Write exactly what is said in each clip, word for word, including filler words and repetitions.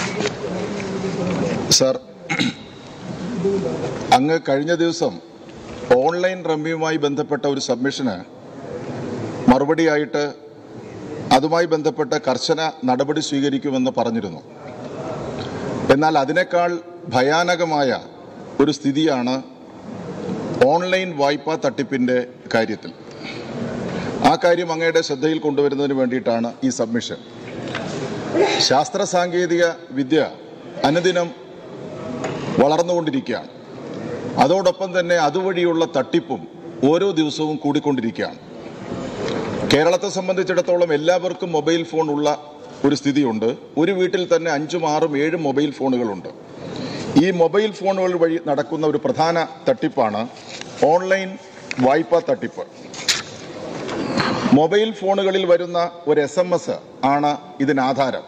Sir, അങ്ങ് കഴിഞ്ഞ ദിവസം ഓൺലൈൻ റമ്മിയുമായി ബന്ധപ്പെട്ട ഒരു സബ്മിഷന് മറുപടിയായിട്ട് അതുമായി ബന്ധപ്പെട്ട കർശന നടപടി സ്വീകരിക്കുമെന്ന് പറഞ്ഞിരുന്നു. എന്നാൽ അതിനേക്കാൾ ഭയാനകമായ ഒരു സ്ഥിതിയാണ് ഓൺലൈൻ വായ്പാ തട്ടിപ്പിൻ്റെ കാര്യത്തിൽ. ആ കാര്യം അങ്ങയുടെ ശ്രദ്ധയിൽ കൊണ്ടുവരുന്നതിന് വേണ്ടിയിട്ടാണ് ഈ സബ്മിഷൻ. ശാസ്ത്ര സാങ്കേതിക വിദ്യ അനുദിനം വളർന്നുകൊണ്ടിരിക്കുകയാണ്. അതോടൊപ്പം തന്നെ അതുവഴിയുള്ള തട്ടിപ്പും ഓരോ ദിവസവും കൂടിക്കൊണ്ടിരിക്കുകയാണ്. കേരളത്തെ സംബന്ധിച്ചിടത്തോളം എല്ലാവർക്കും മൊബൈൽ ഫോൺ ഉള്ള ഒരു സ്ഥിതിയുണ്ട്. ഒരു വീട്ടിൽ തന്നെ അഞ്ചും ആറും ഏഴും മൊബൈൽ ഫോണുകളുണ്ട്. ഈ മൊബൈൽ ഫോണുകൾ വഴി നടക്കുന്ന ഒരു പ്രധാന തട്ടിപ്പാണ് ഓൺലൈൻ വായ്പാ തട്ടിപ്പ്. മൊബൈൽ ഫോണുകളിൽ വരുന്ന ഒരു എസ് എം എസ് ആണ് ഇതിനാധാരം.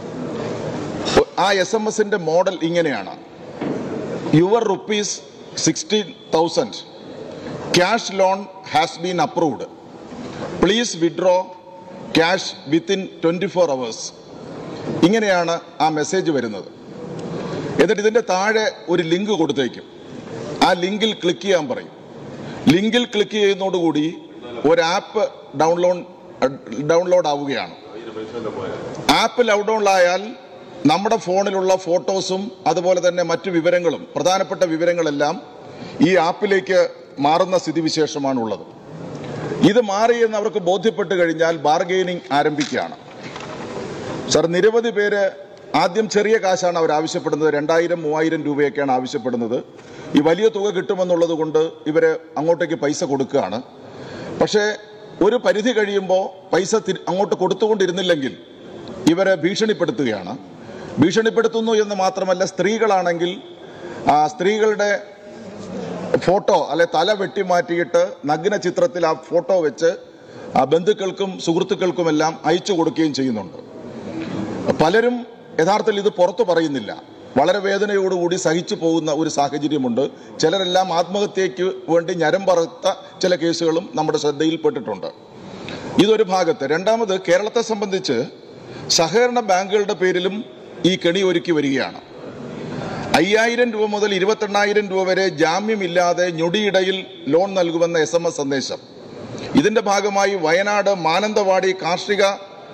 ആ എസ് എം എസിന്റെ മോഡൽ ഇങ്ങനെയാണ്: your rupees sixteen thousand cash loan has been approved, please withdraw cash within twenty four hours. ഇങ്ങനെയാണ് ആ മെസ്സേജ് വരുന്നത്. എന്നിട്ട് ഇതിന്റെ താഴെ ഒരു ലിങ്ക് കൊടുത്തേക്കും. ആ ലിങ്കിൽ ക്ലിക്ക് ചെയ്യാൻ പറയും. ലിങ്കിൽ ക്ലിക്ക് ചെയ്യുന്നതോടുകൂടി ഒരു ആപ്പ് ഡൗൺലോഡ് ഡൗൺലോഡ് ആവുകയാണ്. ആപ്പ് ഡൗൺലോഡ് ആയാൽ നമ്മുടെ ഫോണിലുള്ള ഫോട്ടോസും അതുപോലെ തന്നെ മറ്റു വിവരങ്ങളും, പ്രധാനപ്പെട്ട വിവരങ്ങളെല്ലാം ഈ ആപ്പിലേക്ക് മാറുന്ന സ്ഥിതിവിശേഷമാണുള്ളത്. ഇത് മാറിയെന്ന് അവർക്ക് ബോധ്യപ്പെട്ട് കഴിഞ്ഞാൽ ബാർഗെയിനിങ് ആരംഭിക്കുകയാണ്. സർ, നിരവധി പേര് ആദ്യം ചെറിയ കാശാണ് അവർ ആവശ്യപ്പെടുന്നത്. രണ്ടായിരം മൂവായിരം രൂപയൊക്കെയാണ് ആവശ്യപ്പെടുന്നത്. ഈ വലിയ തുക കിട്ടുമെന്നുള്ളത് കൊണ്ട് ഇവർ അങ്ങോട്ടേക്ക് പൈസ കൊടുക്കുകയാണ്. പക്ഷേ ഒരു പരിധി കഴിയുമ്പോൾ പൈസ അങ്ങോട്ട് കൊടുത്തുകൊണ്ടിരുന്നില്ലെങ്കിൽ ഇവരെ ഭീഷണിപ്പെടുത്തുകയാണ്. ഭീഷണിപ്പെടുത്തുന്നു എന്ന് മാത്രമല്ല, സ്ത്രീകളാണെങ്കിൽ ആ സ്ത്രീകളുടെ ഫോട്ടോ അല്ലെ തല വെട്ടിമാറ്റിയിട്ട് നഗ്ന ചിത്രത്തിൽ ആ ഫോട്ടോ വെച്ച് ആ ബന്ധുക്കൾക്കും സുഹൃത്തുക്കൾക്കുമെല്ലാം അയച്ചു കൊടുക്കുകയും ചെയ്യുന്നുണ്ട്. പലരും യഥാർത്ഥത്തിൽ ഇത് പുറത്തു പറയുന്നില്ല. വളരെ വേദനയോടുകൂടി സഹിച്ചു പോകുന്ന ഒരു സാഹചര്യമുണ്ട്. ചിലരെല്ലാം ആത്മഹത്യയ്ക്ക് വേണ്ടി ഞരം പറത്ത ചില കേസുകളും നമ്മുടെ ശ്രദ്ധയിൽപ്പെട്ടിട്ടുണ്ട്. ഇതൊരു ഭാഗത്ത്. രണ്ടാമത്, കേരളത്തെ സംബന്ധിച്ച് സഹകരണ ബാങ്കുകളുടെ പേരിലും ഈ കെണി ഒരുക്കി വരികയാണ്. അയ്യായിരം രൂപ മുതൽ ഇരുപത്തെണ്ണായിരം രൂപ വരെ ജാമ്യമില്ലാതെ ഞൊടിയിടയിൽ ലോൺ നൽകുമെന്ന എസ് എം എസ് സന്ദേശം. ഇതിന്റെ ഭാഗമായി വയനാട് മാനന്തവാടി കാർഷിക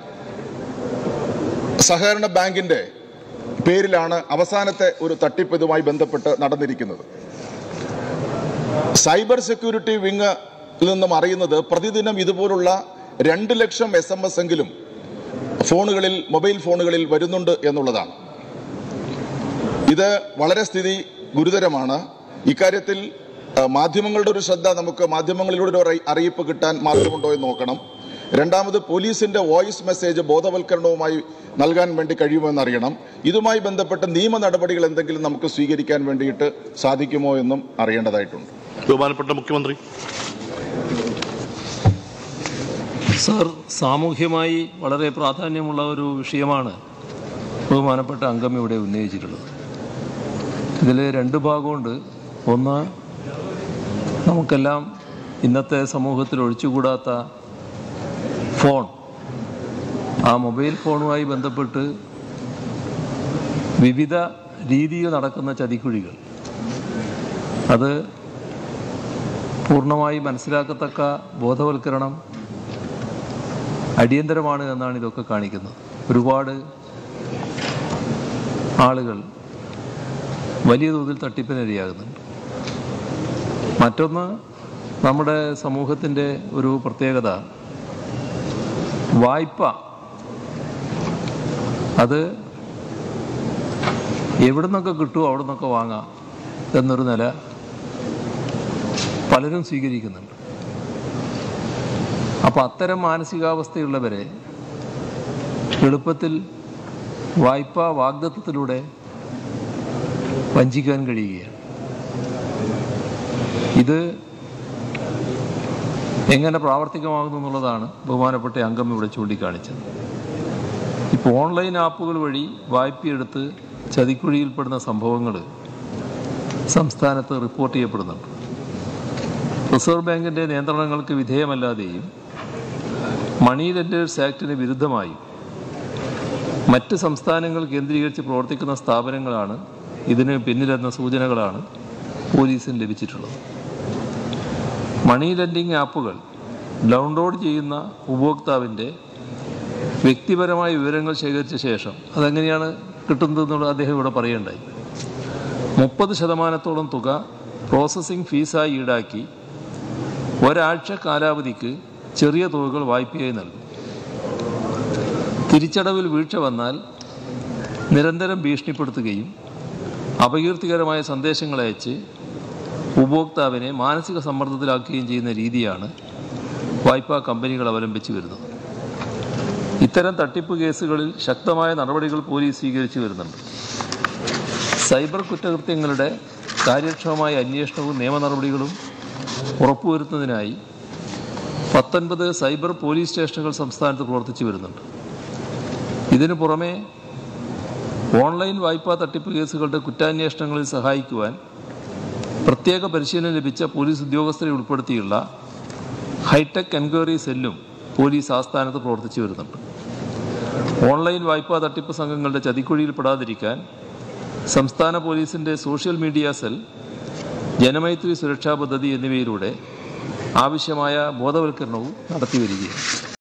സഹകരണ ബാങ്കിന്റെ പേരിലാണ് അവസാനത്തെ ഒരു തട്ടിപ്പ് ഇതുമായി ബന്ധപ്പെട്ട് നടന്നിരിക്കുന്നത്. സൈബർ സെക്യൂരിറ്റി വിങ്ങിൽ നിന്നും അറിയുന്നത് പ്രതിദിനം ഇതുപോലുള്ള രണ്ട് ലക്ഷം എസ് എം എസ് എങ്കിലും ഫോണുകളിൽ മൊബൈൽ ഫോണുകളിൽ വരുന്നുണ്ട് എന്നുള്ളതാണ്. ഇത് വളരെ സ്ഥിതി ഗുരുതരമാണ്. ഇക്കാര്യത്തിൽ മാധ്യമങ്ങളുടെ ഒരു ശ്രദ്ധ, നമുക്ക് മാധ്യമങ്ങളിലൂടെ ഒരു അറിയിപ്പ് കിട്ടാൻ മാർഗമുണ്ടോ എന്ന് നോക്കണം. രണ്ടാമത്, പോലീസിന്റെ വോയിസ് മെസ്സേജ് ബോധവൽക്കരണവുമായി നൽകാൻ വേണ്ടി കഴിയുമെന്നറിയണം. ഇതുമായി ബന്ധപ്പെട്ട് നിയമ നടപടികൾ എന്തെങ്കിലും നമുക്ക് സ്വീകരിക്കാൻ വേണ്ടിയിട്ട് സാധിക്കുമോ എന്നും അറിയേണ്ടതായിട്ടുണ്ട്. ബഹുമാനപ്പെട്ട മുഖ്യമന്ത്രി. സർ, സാമൂഹ്യമായി വളരെ പ്രാധാന്യമുള്ള ഒരു വിഷയമാണ് ബഹുമാനപ്പെട്ട അംഗം ഇവിടെ ഉന്നയിച്ചിട്ടുള്ളത്. ഇതിൽ രണ്ട് ഭാഗമുണ്ട്. ഒന്ന്, നമുക്കെല്ലാം ഇന്നത്തെ സമൂഹത്തിൽ ഒഴിച്ചുകൂടാത്ത ഫോൺ, ആ മൊബൈൽ ഫോണുമായി ബന്ധപ്പെട്ട് വിവിധ രീതിയിൽ നടക്കുന്ന ചതിക്കുഴികൾ, അത് പൂർണ്ണമായി മനസ്സിലാക്കത്തക്ക ബോധവൽക്കരണം അടിയന്തരമാണ് എന്നാണ് ഇതൊക്കെ കാണിക്കുന്നത്. ഒരുപാട് ആളുകൾ വലിയ തോതിൽ തട്ടിപ്പിനിരയാകുന്നുണ്ട്. മറ്റൊന്ന്, നമ്മുടെ സമൂഹത്തിൻ്റെ ഒരു പ്രത്യേകത, വായ്പ അത് എവിടെ നിന്നൊക്കെ കിട്ടുമോ അവിടെ നിന്നൊക്കെ വാങ്ങാം എന്നൊരു നില പലരും സ്വീകരിക്കുന്നുണ്ട്. അപ്പോൾ അത്തരം മാനസികാവസ്ഥയുള്ളവരെ എളുപ്പത്തിൽ വായ്പാ വാഗ്ദത്തത്തിലൂടെ വഞ്ചിക്കാൻ കഴിയുകയാണ്. ഇത് എങ്ങനെ പ്രാവർത്തികമാകുന്നു എന്നുള്ളതാണ് ബഹുമാനപ്പെട്ട അംഗം ഇവിടെ ചൂണ്ടിക്കാണിച്ചത്. ഇപ്പോൾ ഓൺലൈൻ ആപ്പുകൾ വഴി വായ്പയെടുത്ത് ചതിക്കുഴിയിൽപ്പെടുന്ന സംഭവങ്ങൾ സംസ്ഥാനത്ത് റിപ്പോർട്ട് ചെയ്യപ്പെടുന്നുണ്ട്. റിസർവ് ബാങ്കിൻ്റെ നിയന്ത്രണങ്ങൾക്ക് വിധേയമല്ലാതെയും മണി ലെൻഡേഴ്സ് ആക്ടിന് വിരുദ്ധമായും മറ്റ് സംസ്ഥാനങ്ങൾ കേന്ദ്രീകരിച്ച് പ്രവർത്തിക്കുന്ന സ്ഥാപനങ്ങളാണ് ഇതിന് പിന്നിലെന്ന സൂചനകളാണ് പോലീസിന് ലഭിച്ചിട്ടുള്ളത്. മണി ലെൻഡിങ് ആപ്പുകൾ ഡൗൺലോഡ് ചെയ്യുന്ന ഉപഭോക്താവിൻ്റെ വ്യക്തിപരമായ വിവരങ്ങൾ ശേഖരിച്ച ശേഷം അതെങ്ങനെയാണ് കിട്ടുന്നതെന്നുള്ളത് അദ്ദേഹം ഇവിടെ പറയേണ്ടായി. മുപ്പത് ശതമാനത്തോളം തുക പ്രോസസ്സിംഗ് ഫീസായി ഈടാക്കി ഒരാഴ്ച കാലാവധിക്ക് ചെറിയ തുകകൾ വായ്പയായി നൽകും. തിരിച്ചടവിൽ വീഴ്ച വന്നാൽ നിരന്തരം ഭീഷണിപ്പെടുത്തുകയും അപകീർത്തികരമായ സന്ദേശങ്ങൾ അയച്ച് ഉപഭോക്താവിനെ മാനസിക സമ്മർദ്ദത്തിലാക്കുകയും ചെയ്യുന്ന രീതിയാണ് വായ്പാ കമ്പനികൾ അവലംബിച്ചു വരുന്നത്. ഇത്തരം തട്ടിപ്പ് കേസുകളിൽ ശക്തമായ നടപടികൾ പോലീസ് സ്വീകരിച്ചു വരുന്നുണ്ട്. സൈബർ കുറ്റകൃത്യങ്ങളുടെ കാര്യക്ഷമമായ അന്വേഷണവും നിയമ നടപടികളും ഉറപ്പുവരുത്തുന്നതിനായി പത്തൊൻപത് സൈബർ പോലീസ് സ്റ്റേഷനുകൾ സംസ്ഥാനത്ത് പ്രവർത്തിച്ചു വരുന്നുണ്ട്. ഇതിനു പുറമെ ഓൺലൈൻ വായ്പാ തട്ടിപ്പ് കേസുകളുടെ കുറ്റാന്വേഷണങ്ങളിൽ സഹായിക്കുവാൻ പ്രത്യേക പരിശീലനം ലഭിച്ച പോലീസ് ഉദ്യോഗസ്ഥരെ ഉൾപ്പെടുത്തിയുള്ള ഹൈടെക് എൻക്വയറി സെല്ലും പോലീസ് ആസ്ഥാനത്ത് പ്രവർത്തിച്ചു വരുന്നുണ്ട്. ഓൺലൈൻ വായ്പാ തട്ടിപ്പ് സംഘങ്ങളുടെ ചതിക്കുഴിയിൽപ്പെടാതിരിക്കാൻ സംസ്ഥാന പോലീസിൻ്റെ സോഷ്യൽ മീഡിയ സെൽ, ജനമൈത്രി സുരക്ഷാ പദ്ധതി എന്നിവയിലൂടെ ആവശ്യമായ ബോധവൽക്കരണവും നടത്തി വരികയാണ്.